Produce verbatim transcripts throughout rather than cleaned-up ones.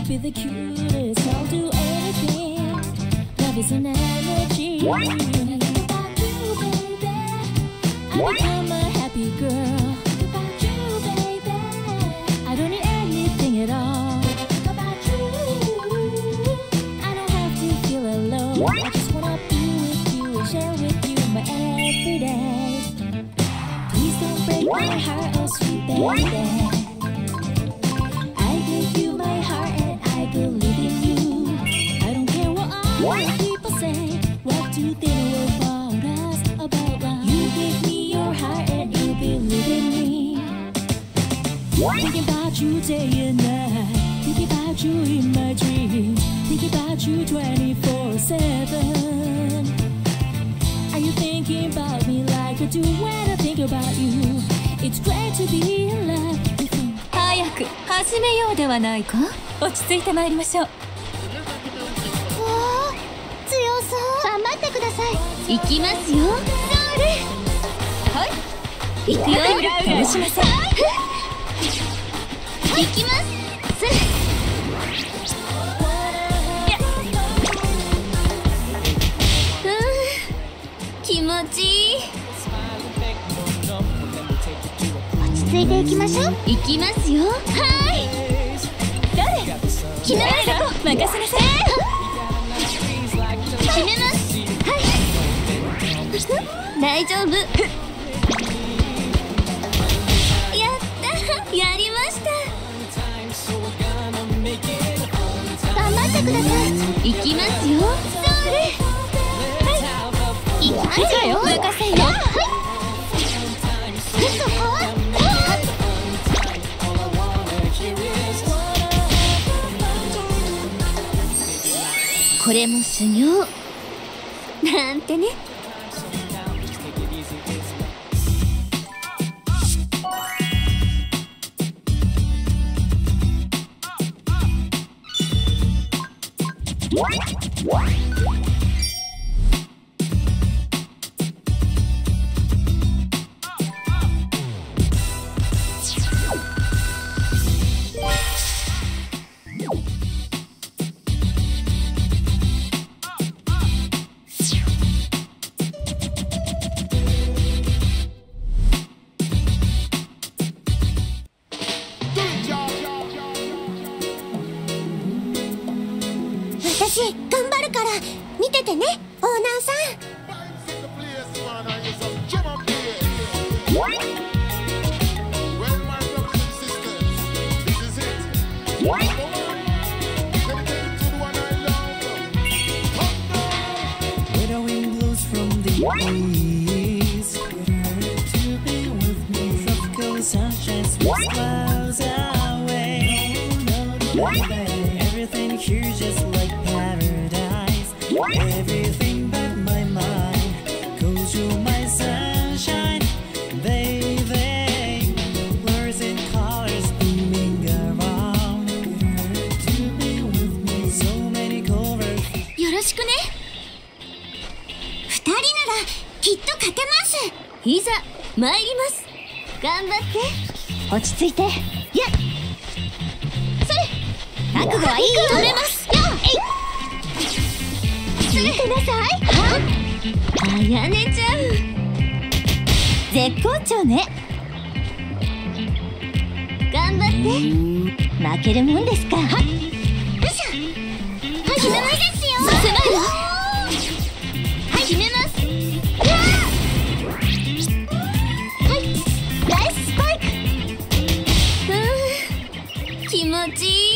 be the cutest, I'll do anything. Love is an energy. About you, baby, I become a happy girl. About you, baby, I don't need anything at all. About you, I don't have to feel alone. I just wanna be with you and share with you my everyday. Please don't break my heart, oh sweet baby. I give you my heart and I believe in you. I don't care what other people say. What do they know about us, about love? You give me your heart and you believe in me. Thinking about you day and night, thinking about you in my dreams, thinking about you twenty-four seven. Are you thinking about me like I do when I think about you? It's great to be in love with you. 早く始めようではないか。落ち着いてまいりましょう。わあ、強そう。頑張ってください。 行きますよ。それ。はい。行くよ。楽しませ。行きます。それ。うん、気持ちいい。 落ち着いていきましょう。 行きますよ。はい。誰？決めます。任せなさい。決めます。はい。大丈夫。やった。やりました。 頑張ってください。 行きますよ。それ。はい。行きますよ。任せよ。はい。そこは。これも修行なんてね。 私頑張るから見ててね、オーナーさん。 Everything here just like paradise. Everything but my mind. Cause you're my sunshine, baby. Colors and colors beaming around. To be with me, so many colors. よろしくね。二人ならきっと勝てます。 いざ参ります。頑張って。落ち着いて。やっ。覚悟はいいよ。止めますよ。 聞いてなさい。 あやねちゃん絶好調ね。頑張って負けるもんですか。はっよいしょ。決めないですよ。 狭いわ。はい決めます。 はいナイススパイク。うん気持ちいい。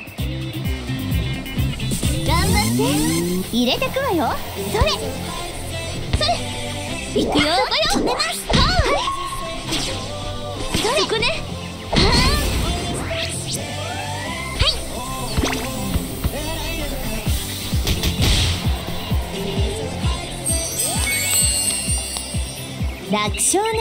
頑張って入れてくわよ。それそれ行くよ。 決めます。 はいそれここね。はい楽勝ね。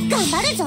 頑張るぞ。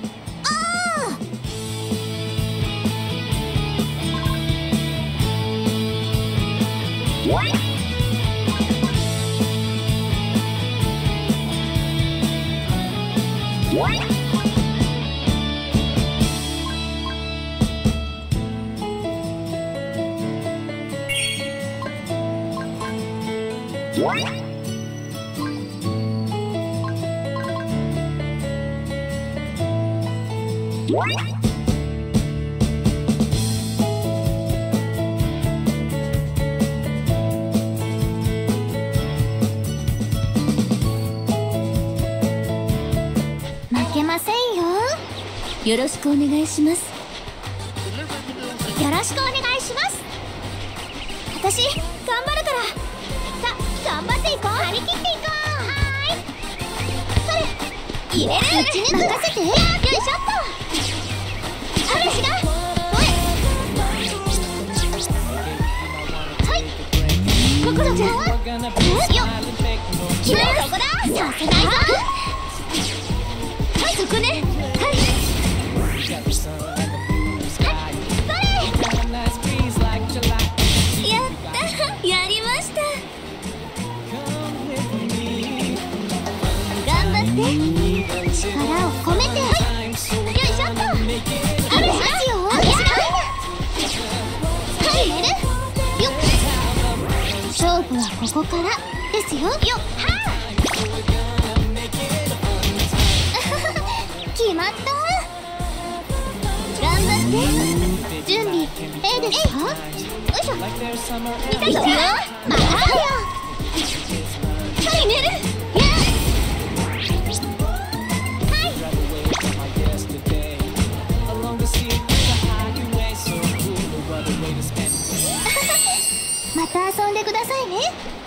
負けませんよ。よろしくお願いします。 よろしくお願いします。私頑張るから。さ、頑張っていこう。張り切っていこう。はーい。それ入れる。打ち抜く。任せて。よいしょっと。私がおい。はい心ちゃんはよっ決める。そこだ。させないぞ。はいそこね。はいやりました。頑張って力を込めて。はいよいしょっと。あるますよ。はい寝るよっ。勝負はここからですよ。よっはあ決まった。頑張って準備 A ですか。よいしょ。見たぞ。またよ。はい寝る。やはいまた遊んでくださいね。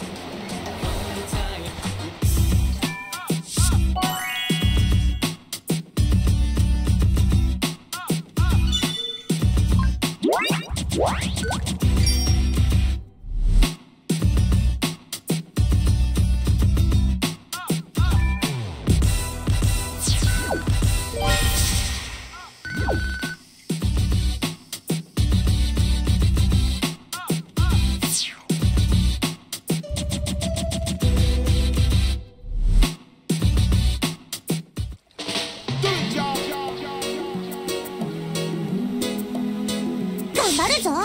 頑張るぞ。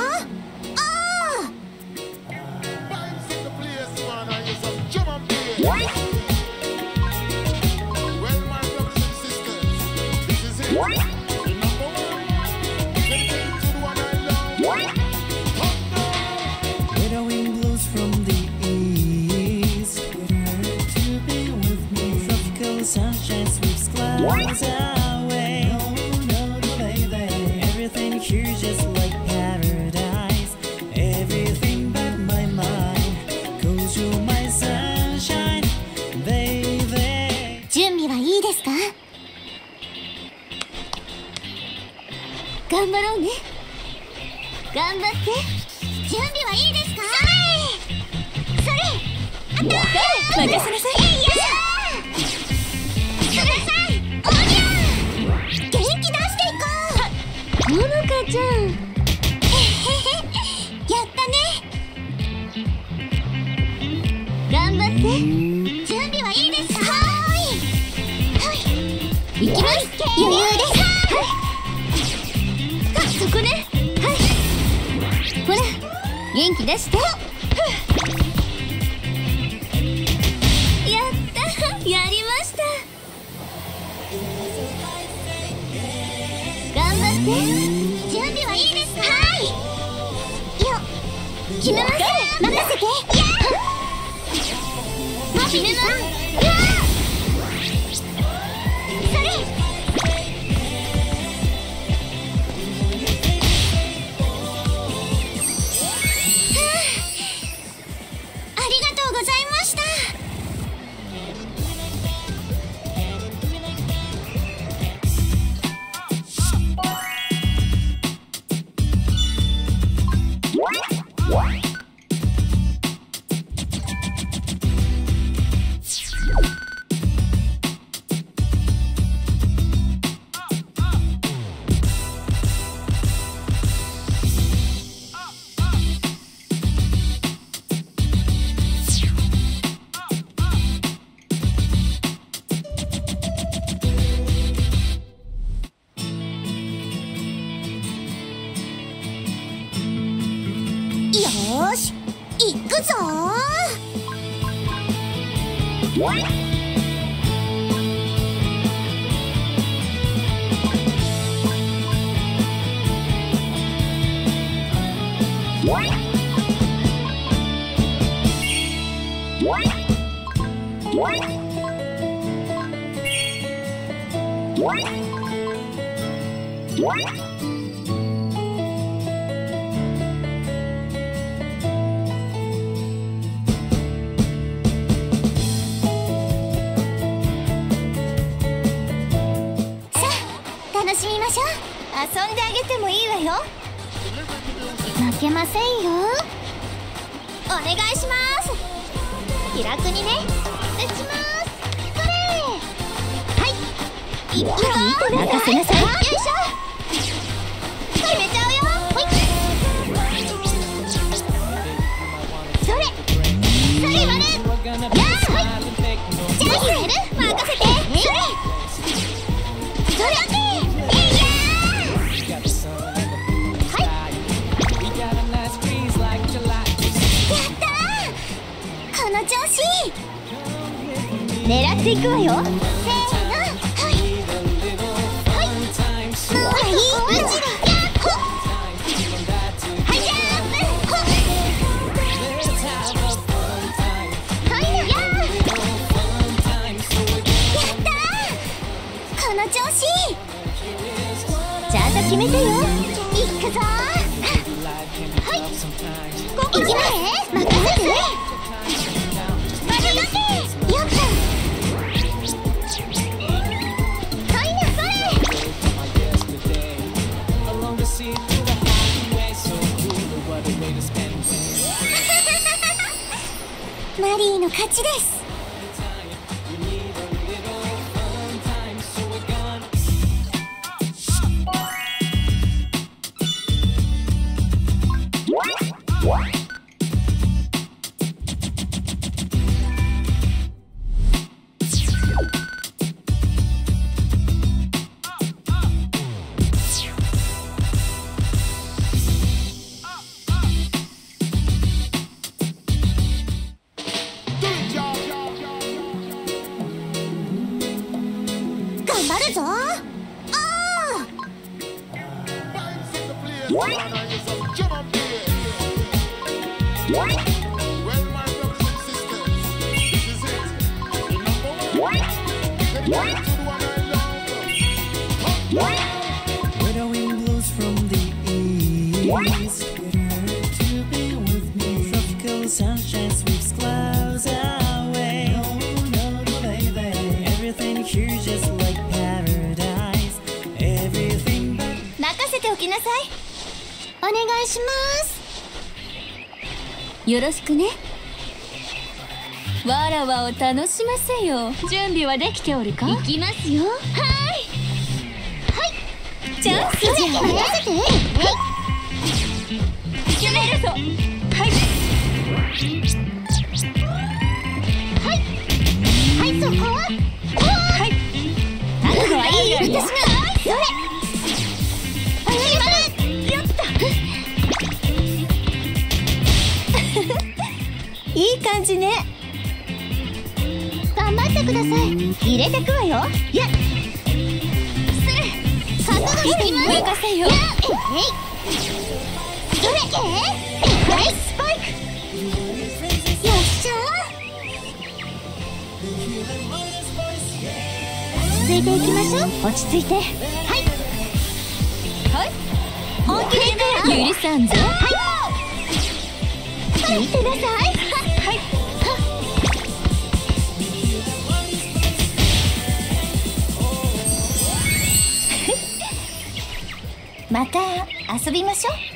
Sunshine sweeps clouds away. No, no, baby. Everything here just like paradise. Everything but my mind. Cause you're my sunshine, baby. 準備はいいですか。頑張ろうね。頑張って。準備はいいですか。それそれあったー。任せなさい。えいやほのかちゃんやったね。頑張って準備はいいですか。はーいはい行きます。余裕です。はいそこね。はいほら元気出して。やったやりました。頑張って準備はいいですか。はいよ決めます。任せて。やー決めます。やーそれありがとうございました。 くぞー。楽しみましょう。遊んであげてもいいわよ。負けませんよ。お願いします。気楽にね。打ちます。それ。はい。いくぞ。任せなさい。よいしょ。決めちゃうよ。ほい。それ。それ割る。やー。はい。チャンスやる。任せて。それ。それ。調子狙っていくわよ。せーの。はいはいもういい。うちらやっほはいジャンプほはいなやーやったー。この調子ちゃんと決めてよ。いくぞー。はい行きます。任せて。マリーの勝ちです。頑張るぞ。 Widowing blows from the east. To be with me, tropical sunshine sweeps clouds away. No, no, baby, everything here just like paradise. Everything but 任せておきなさい。お願いします。よろしくね。わらわを楽しませよ。準備はできておるか。行きますよ。はいはいチャンスじゃ。任せて。はい決めるぞ。はいはいはいそこははい覚悟はいい。私がそれやったいい感じね。頑張ってください。入れてくわよ。やっ覚悟しています。任せよ。えいそれはいスパイク。よっしゃ落ち着いていきましょう。落ち着いて。はいはい本気でいくよ。許さんぞ。はい見てなさい。はいまた遊びましょう。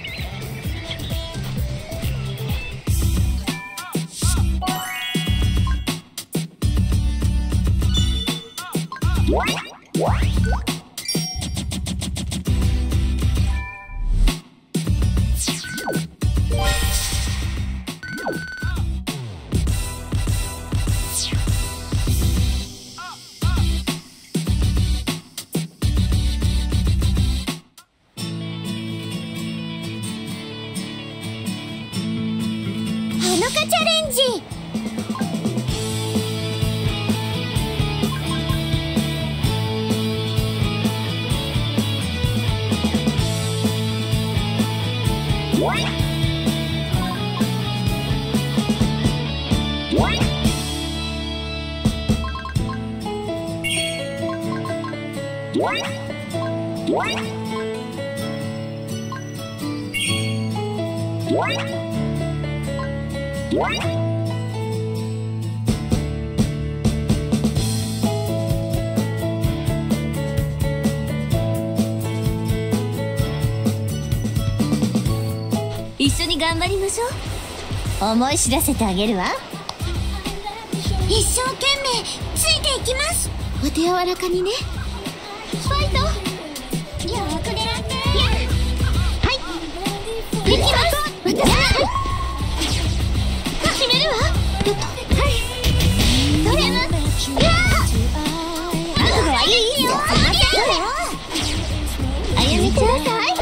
ほのかちゃんレンジ。 一緒に頑張りましょう。思い知らせてあげるわ。 一生懸命ついていきます。お手柔らかにね。ファイト。よく狙って。はいできます。私が決めるわ。はいそれます。いや覚悟はいいよ。 歩みください。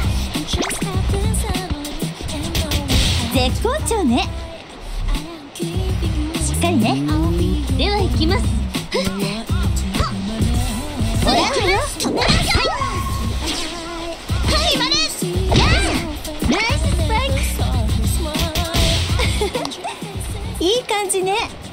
絶好調ね。しっかりね。では行きます。 もらうよ。止めなさい。決まる。 ナイススパイク。いい感じね。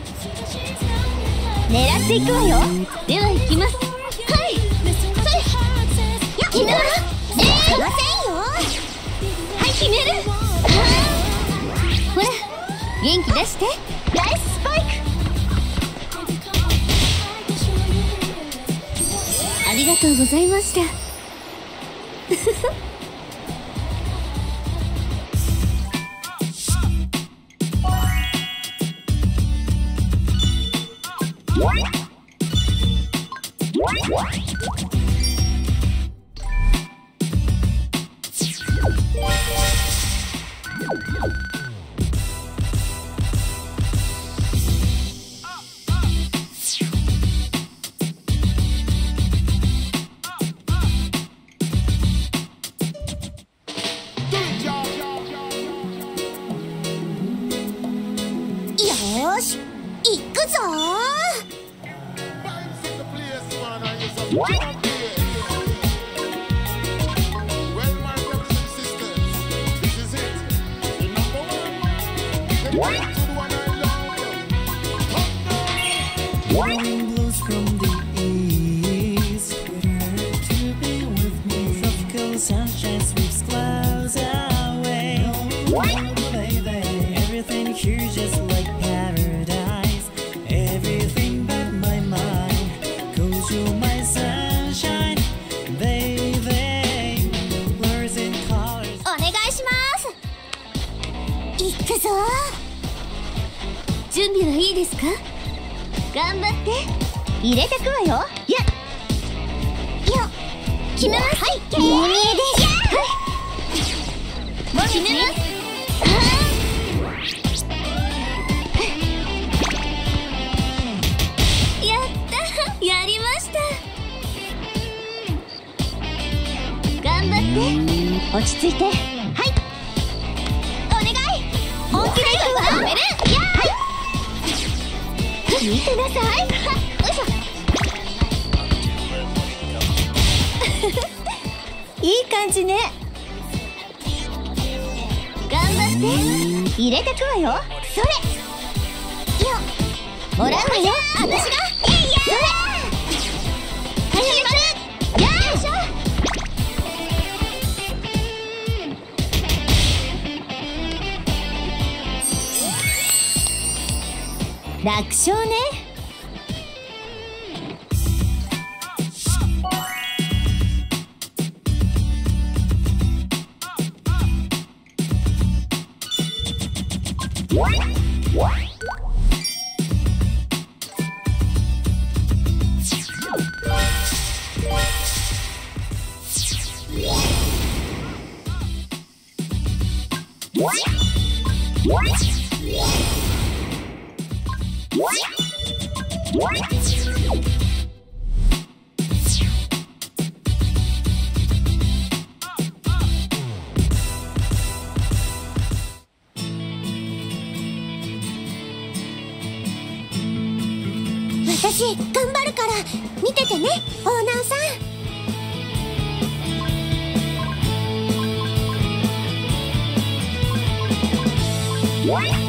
狙っていくわよ。では行きます。 はいそれ。決めます。えー、ませんよ。 はい決める。ほら元気出して。ナイススパイク。ありがとうございました。 よーし行くぞー。 Blowing blues from the east, to be with me. Tropical sunshine sweeps clouds away. Oh, baby, everything here just like paradise. Everything but my mind, 'cause you're my sunshine, baby. Blurs and colors. お願いします。行くぞー。 準備はいいですか。頑張って入れてくわよ。 いやいや決めます。はい決めです。 はい決めます。やったやりました。頑張って落ち着いて。はいお願い。 本気でいくわ。 止める。 見てなさい。 よいしょ。 いい感じね。頑張って入れてくわよ。それ。 いやもらうわよ。 私が。いやそれ。始まる。よいしょ。 楽勝ね。 私頑張るから見ててね、オーナーさん。